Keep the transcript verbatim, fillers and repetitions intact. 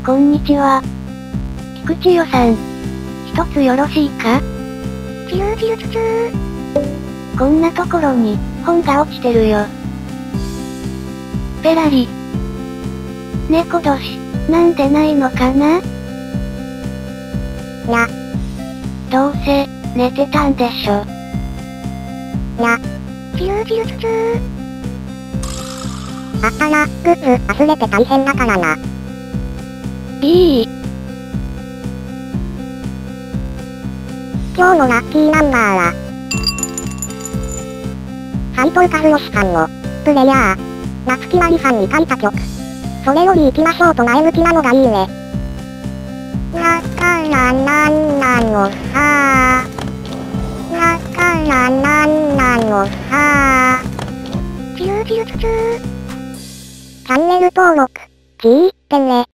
こんにちは。菊池代さん。一つよろしいか？ チューチューチュチュー。 こんなところに、本が落ちてるよ。ペラリ。猫年、なんでないのかな？ にゃ。 どうせ、寝てたんでしょ。 にゃ。チューチューチュチュー。あったら、グッズ忘れて大変だからな。 いい。 今日のラッキーナンバーは、斉藤和義さんの、プレイヤー、夏木マリさんに書いた曲。それより行きましょうと前向きなのがいいね。だからなんなのさだからなんなのさチューチューチュチュー。チャンネル登録、聞いてね。